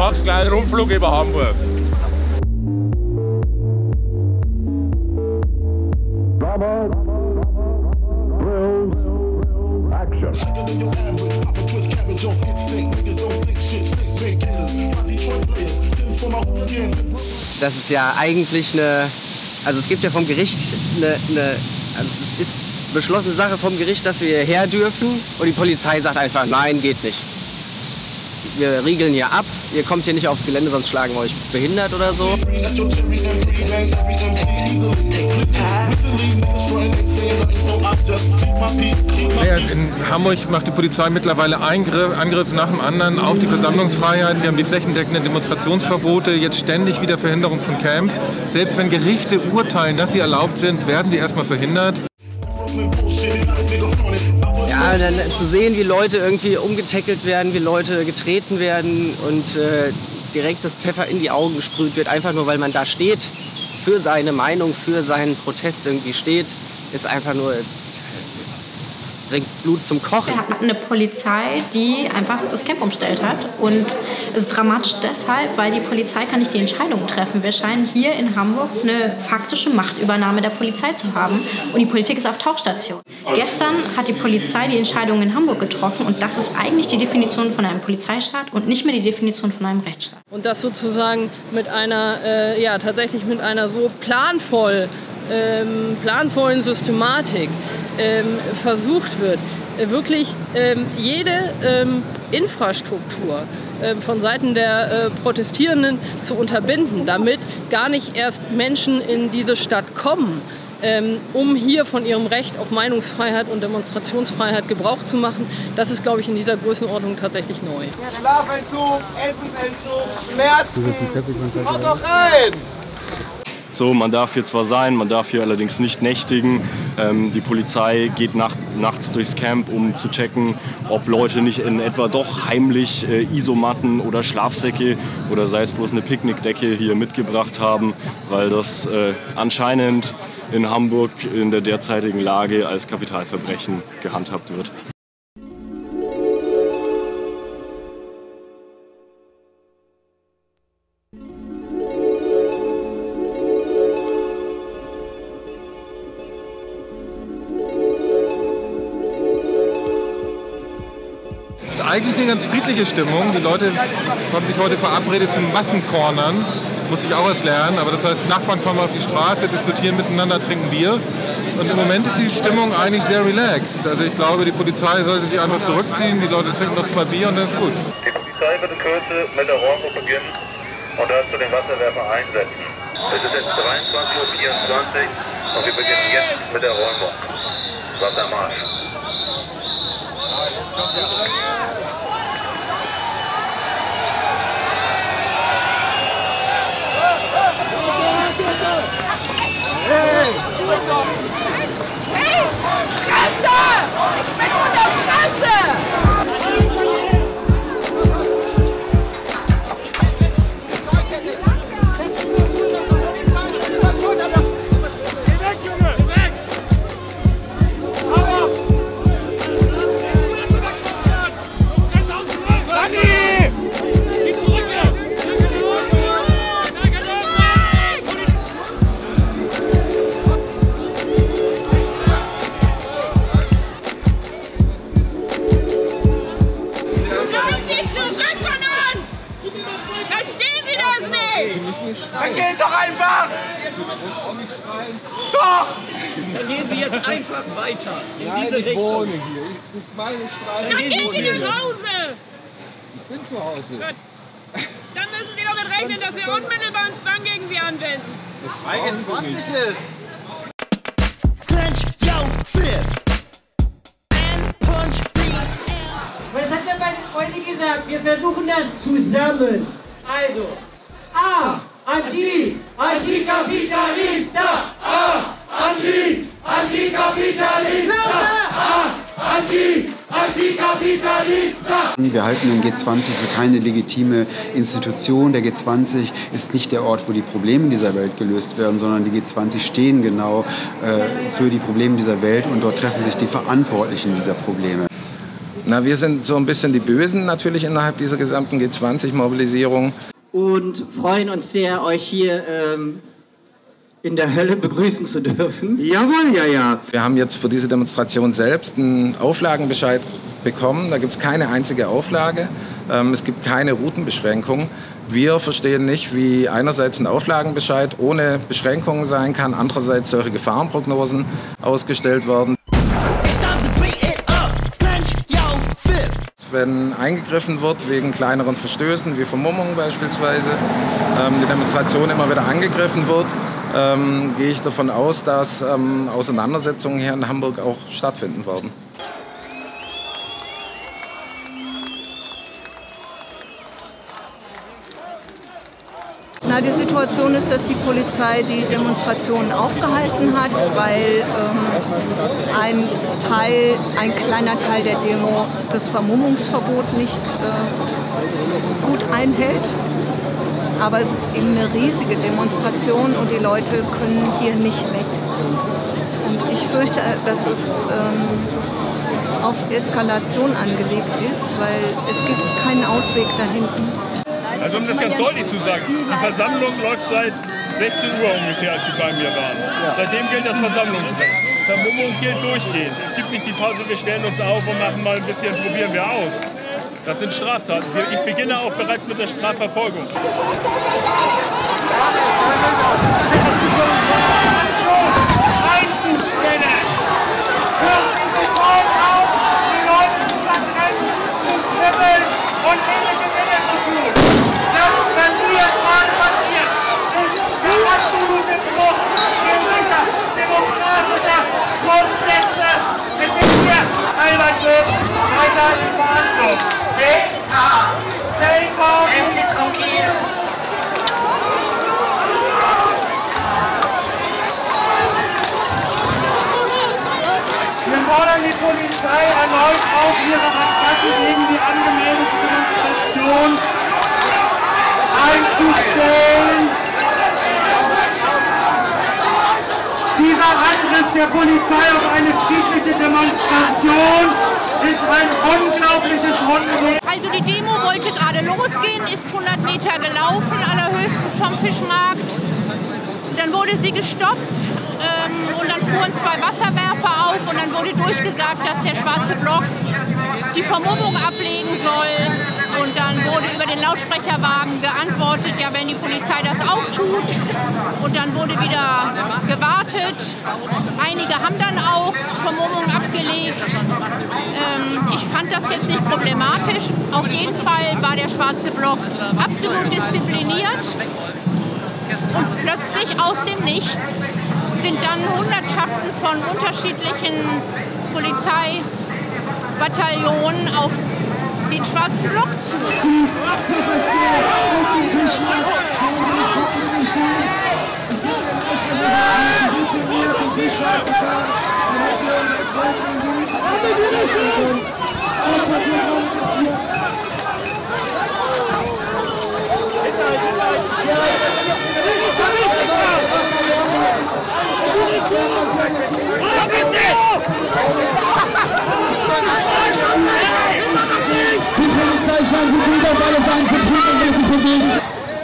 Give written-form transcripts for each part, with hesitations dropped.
machst gleich einen Rundflug über Hamburg. Das ist ja eigentlich also es gibt ja vom Gericht also es ist beschlossene Sache vom Gericht, dass wir hierher dürfen und die Polizei sagt einfach, nein, geht nicht. Wir riegeln hier ab, ihr kommt hier nicht aufs Gelände, sonst schlagen wir euch behindert oder so. In Hamburg macht die Polizei mittlerweile Angriff nach dem anderen auf die Versammlungsfreiheit. Wir haben die flächendeckenden Demonstrationsverbote, jetzt ständig wieder Verhinderung von Camps. Selbst wenn Gerichte urteilen, dass sie erlaubt sind, werden sie erstmal verhindert. Ja, dann zu sehen, wie Leute irgendwie umgetackelt werden, wie Leute getreten werden und direkt das Pfeffer in die Augen gesprüht wird, einfach nur weil man da steht, für seine Meinung, für seinen Protest irgendwie steht, ist einfach nur, bringt Blut zum Kochen. Wir hatten eine Polizei, die einfach das Camp umstellt hat. Und es ist dramatisch deshalb, weil die Polizei kann nicht die Entscheidungen treffen. Wir scheinen hier in Hamburg eine faktische Machtübernahme der Polizei zu haben. Und die Politik ist auf Tauchstation. Gestern hat die Polizei die Entscheidung in Hamburg getroffen. Und das ist eigentlich die Definition von einem Polizeistaat und nicht mehr die Definition von einem Rechtsstaat. Und das sozusagen mit einer, tatsächlich mit einer so planvollen Systematik versucht wird, wirklich jede Infrastruktur von Seiten der Protestierenden zu unterbinden, damit gar nicht erst Menschen in diese Stadt kommen, um hier von ihrem Recht auf Meinungsfreiheit und Demonstrationsfreiheit Gebrauch zu machen. Das ist, glaube ich, in dieser Größenordnung tatsächlich neu. Schlafentzug, Essensentzug, Schmerzen, kommt doch rein! So, man darf hier zwar sein, man darf hier allerdings nicht nächtigen. Die Polizei geht nachts durchs Camp, um zu checken, ob Leute nicht in etwa doch heimlich Isomatten oder Schlafsäcke oder sei es bloß eine Picknickdecke hier mitgebracht haben, weil das anscheinend in Hamburg in der derzeitigen Lage als Kapitalverbrechen gehandhabt wird. Es ist eigentlich eine ganz friedliche Stimmung. Die Leute haben sich heute verabredet zum Massencornern. Muss ich auch erst lernen. Aber das heißt, Nachbarn kommen auf die Straße, diskutieren miteinander, trinken Bier. Und im Moment ist die Stimmung eigentlich sehr relaxed. Also ich glaube, die Polizei sollte sich einfach zurückziehen. Die Leute trinken noch 2 Bier und dann ist gut. Die Polizei wird in Kürze mit der Räumung beginnen und dazu den Wasserwerfer einsetzen. Es ist jetzt 23:24 Uhr und wir beginnen jetzt mit der Räumung. Wassermarsch. Hey! Fresse! Ich bin unter Fresse! Dann geht doch einfach! Doch! Dann gehen Sie jetzt einfach weiter in diese Richtung. Ich wohne hier. Das ist meine Straße. Dann gehen Sie nach Hause! Ich bin zu Hause. Gut. Dann müssen Sie damit rechnen, dass wir unmittelbaren Zwang gegen Sie anwenden. Das 20 ist! Clench your fist and punch the air. Was hat der meine Freunde gesagt? Wir versuchen das zusammen. Also, A, Antikapitalista! A, Antikapitalista! A, Antikapitalista! Wir halten den G20 für keine legitime Institution. Der G20 ist nicht der Ort, wo die Probleme dieser Welt gelöst werden, sondern die G20 stehen genau für die Probleme dieser Welt und dort treffen sich die Verantwortlichen dieser Probleme. Na, wir sind so ein bisschen die Bösen natürlich innerhalb dieser gesamten G20-Mobilisierung. Und freuen uns sehr, euch hier in der Hölle begrüßen zu dürfen. Jawohl, ja. Wir haben jetzt für diese Demonstration selbst einen Auflagenbescheid bekommen. Da gibt es keine einzige Auflage. Es gibt keine Routenbeschränkung. Wir verstehen nicht, wie einerseits ein Auflagenbescheid ohne Beschränkungen sein kann, andererseits solche Gefahrenprognosen ausgestellt werden. Wenn eingegriffen wird wegen kleineren Verstößen, wie Vermummung beispielsweise, die Demonstration immer wieder angegriffen wird, gehe ich davon aus, dass Auseinandersetzungen hier in Hamburg auch stattfinden werden. Na, die Situation ist, dass die Polizei die Demonstrationen aufgehalten hat, weil ein kleiner Teil der Demo das Vermummungsverbot nicht gut einhält. Aber es ist eben eine riesige Demonstration und die Leute können hier nicht weg. Und ich fürchte, dass es auf Eskalation angelegt ist, weil es gibt keinen Ausweg da hinten. Also um das ganz deutlich zu sagen, die Versammlung läuft seit 16 Uhr ungefähr, als Sie bei mir waren. Seitdem gilt das Versammlungsrecht. Vermummung gilt durchgehend. Es gibt nicht die Phase, wir stellen uns auf und machen mal ein bisschen, probieren wir aus. Das sind Straftaten. Ich beginne auch bereits mit der Strafverfolgung. Wir fordern die Polizei erneut auf, ihre Attacke gegen die angemeldete Demonstration einzustellen. Dieser Angriff der Polizei auf eine friedliche Demonstration ist ein unglaubliches Hundebild. Also die Demo wollte gerade losgehen, ist 100 Meter gelaufen, allerhöchstens vom Fischmarkt. Dann wurde sie gestoppt und dann fuhren 2 Wasserwerfer auf und dann wurde durchgesagt, dass der schwarze Block die Vermummung ablegen soll. Und dann wurde über den Lautsprecherwagen geantwortet, ja, wenn die Polizei das auch tut. Und dann wurde wieder gewartet. Einige haben dann auch Vermummung abgelegt. Ich fand das jetzt nicht problematisch. Auf jeden Fall war der schwarze Block absolut diszipliniert. Und plötzlich aus dem Nichts sind dann Hundertschaften von unterschiedlichen Polizeibataillonen auf den schwarzen Block zu. Die Polizei scheint sich wieder auf alles einzuprüfen, was sie bewegt.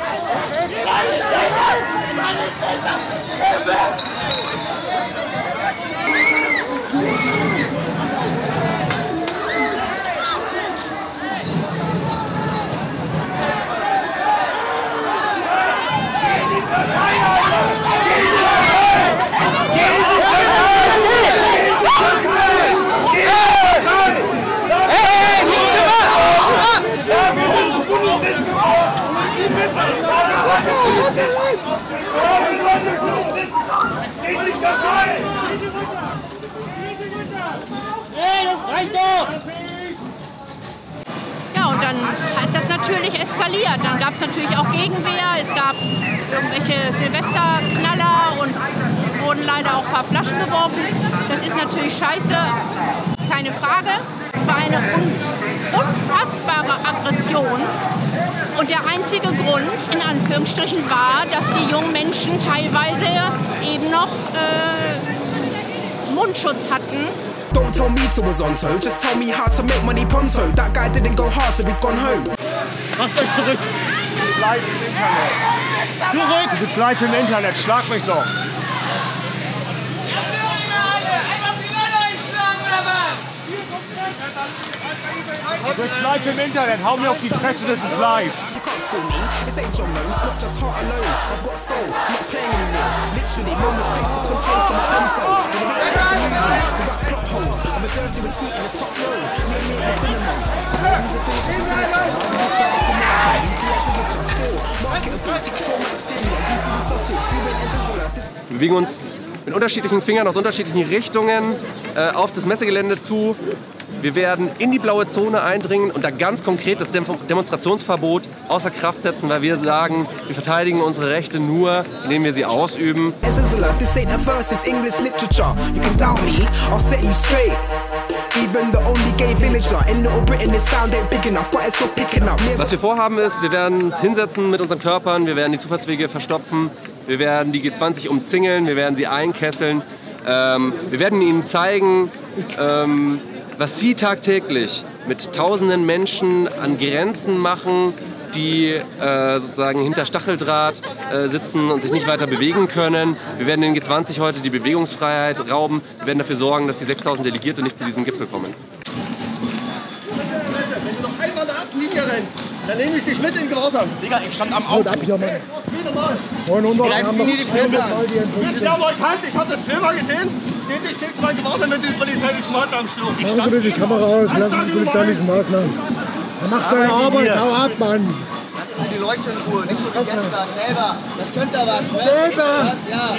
Ja, und dann hat das natürlich eskaliert. Dann gab es natürlich auch Gegenwehr. Es gab irgendwelche Silvesterknaller und es wurden leider auch ein paar Flaschen geworfen. Das ist natürlich scheiße, keine Frage. Es war eine unfassbare Aggression. Und der einzige Grund, in Anführungsstrichen, war, dass die jungen Menschen teilweise eben noch Mundschutz hatten Don't tell me to was on toe, just tell me how to make money pronto. That guy didn't go hard, so he's gone home. Macht euch zurück. Du bist live im Internet. Zurück! Du bist live im Internet, schlag mich doch. Du bist live im Internet, hau mir auf die Fresse, das ist live. You can't school me, this ain't John Lones, not just heart alone. I've got soul, I'm not playing anymore. Literally, mama's place to control some console. When the mixtape's a movie, without plot holes. I'm reserved to a seat in the top row. Meet me in the cinema. He's a finisher, he's a finisher. We just started to market. UPS signature, still marketable. Ticks format stimuli. You see the sausage, you went as Sizzler. Wir bewegen uns mit unterschiedlichen Fingern aus unterschiedlichen Richtungen auf das Messegelände zu. Wir werden in die blaue Zone eindringen und da ganz konkret das Demonstrationsverbot außer Kraft setzen, weil wir sagen, wir verteidigen unsere Rechte nur, indem wir sie ausüben. Was wir vorhaben ist, wir werden uns hinsetzen mit unseren Körpern, wir werden die Zufahrtswege verstopfen, wir werden die G20 umzingeln, wir werden sie einkesseln, wir werden ihnen zeigen, was sie tagtäglich mit tausenden Menschen an Grenzen machen, die sozusagen hinter Stacheldraht sitzen und sich nicht weiter bewegen können. Wir werden den G20 heute die Bewegungsfreiheit rauben. Wir werden dafür sorgen, dass die 6000 Delegierte nicht zu diesem Gipfel kommen. Wenn du noch einmal in der ersten Linie rennst, dann nehme ich dich mit in Gehorsam. Digga, ich stand am Auto. Du bist ja mal erkannt, ich hab das Filmer gesehen. Steht dich nächstes Mal in Gehorsam mit den polizeilichen Maßnahmen. Machen Sie bitte die Kamera aus, lassen Sie die polizeilichen Maßnahmen. Er macht seine Arbeit, hau ab, Mann. Die Leute in Ruhe, nicht so wie gestern. Selber, das könnte er was. Selber! Ja.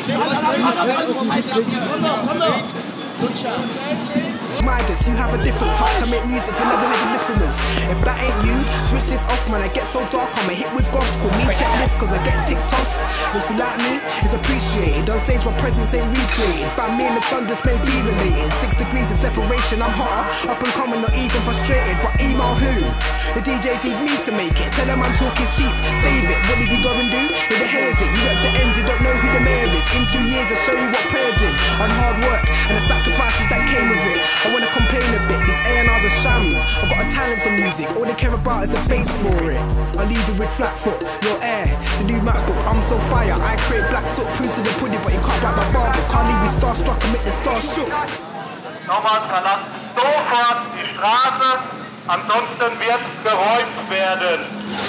Minders, you have a different touch. I make music for level-headed listeners. If that ain't you, switch this off, man. I get so dark, I'm a hit with gospel. Me check this, cause I get ticked off. If you like me, it's appreciated. On stage, my presence ain't recreated. Find me in the sun, just may be related. 6 degrees of separation, I'm hotter. Up and coming, not even frustrated. But email who? The DJs need me to make it. Tell them I'm talking cheap, save it. What does he go and do? If it hears it, you at the ends, you don't know who the mayor is. In 2 years, I'll show you what prayer did. On hard work and the sacrifices that came with it. I wanna complain a bit, these A&Rs are shams. I've got a talent for music, all they care about is a face for it. I leave you with flat foot, your air, the new MacBook, I'm so fire. I create black soot, proofs of the pudding, but you can't write my Bible. Can't leave you starstruck and make the stars shook. Nochmal verlassen sofort die Straße, ansonsten wird geräumt werden.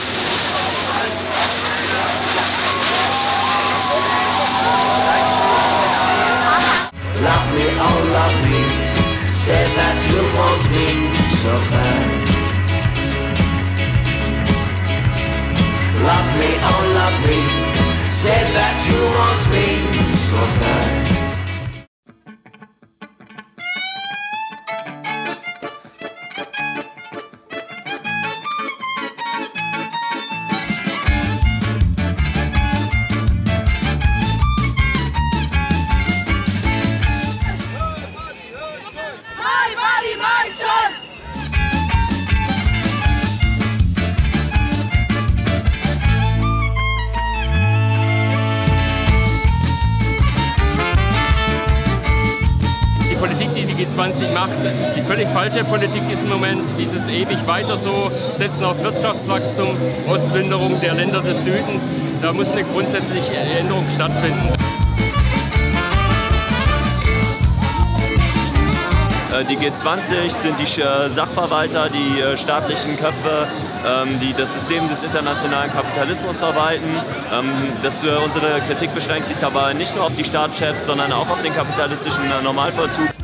Love me, oh love me. Said that you want me so bad. Love me, oh love me. Said that you want me so bad. Die Politik, die die G20 macht, die völlig falsche Politik ist im Moment, dieses ewig weiter so, setzen auf Wirtschaftswachstum, Ausplünderung der Länder des Südens. Da muss eine grundsätzliche Änderung stattfinden. Die G20 sind die Sachverwalter, die staatlichen Köpfe, die das System des internationalen Kapitalismus verwalten. Unsere Kritik beschränkt sich dabei nicht nur auf die Staatschefs, sondern auch auf den kapitalistischen Normalvollzug.